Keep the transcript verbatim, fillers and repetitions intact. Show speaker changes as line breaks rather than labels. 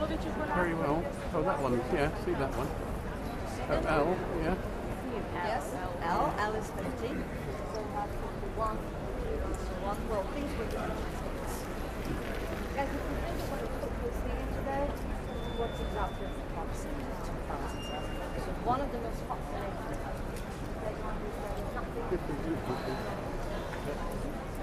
Very well. Oh, that one. Yeah, see that one. Oh, L. Yeah.
Yes, L. L is fifty. So we have fifty-one, fifty-one. Well, things were different. Guys, if you think of what the cook was seeing today, what's exactly the Colosseum in two thousand seven? So one of the most popular.